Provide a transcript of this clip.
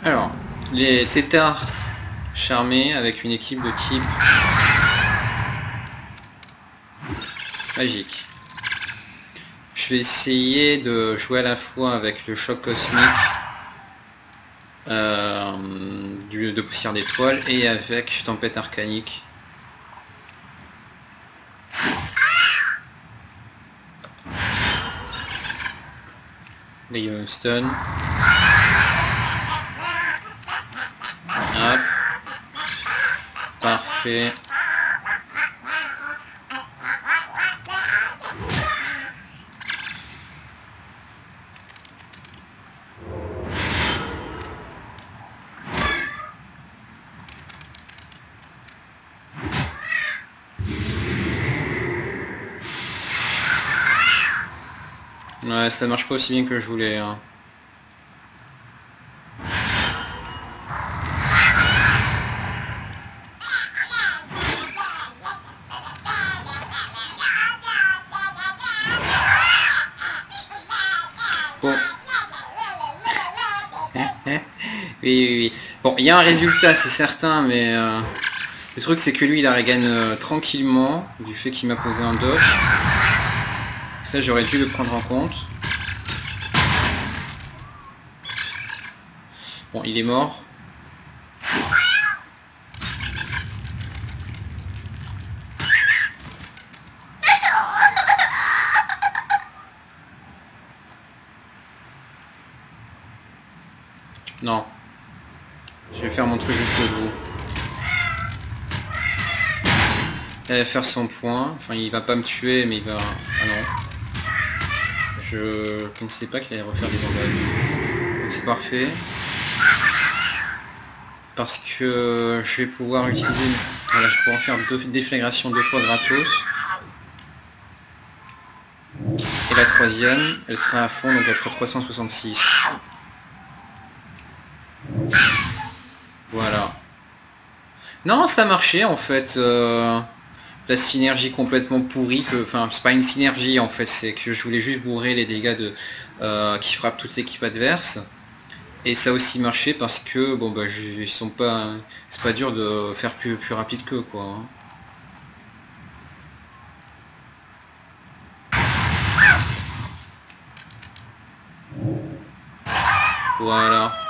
Alors, les têtards charmés avec une équipe de type magique. Je vais essayer de jouer à la fois avec le choc cosmique de poussière d'étoiles et avec tempête arcanique. Les stun. Hop. Parfait. Ouais, ça marche pas aussi bien que je voulais. Hein. Bon. Oui. Bon, il y a un résultat, c'est certain, mais le truc c'est que lui il la regagne tranquillement, du fait qu'il m'a posé un dodge. Ça j'aurais dû le prendre en compte. Bon, il est mort. Non. Je vais faire mon truc jusqu'au bout. Il va faire son point. Enfin, il va pas me tuer, mais il va... Ah non. Je pensais pas qu'il allait refaire des dégâts. C'est parfait. Parce que je vais pouvoir utiliser... Voilà, je pourrais en faire deux déflagrations 2 fois gratos. Et la troisième, elle sera à fond, donc elle fera 366. Voilà. Non, ça marchait en fait. La synergie complètement pourrie que... Enfin, c'est pas une synergie en fait, c'est que je voulais juste bourrer les dégâts de qui frappent toute l'équipe adverse. Et ça a aussi marché parce que bon bah ils sont pas. C'est pas dur de faire plus rapide qu'eux quoi. Hein. Voilà.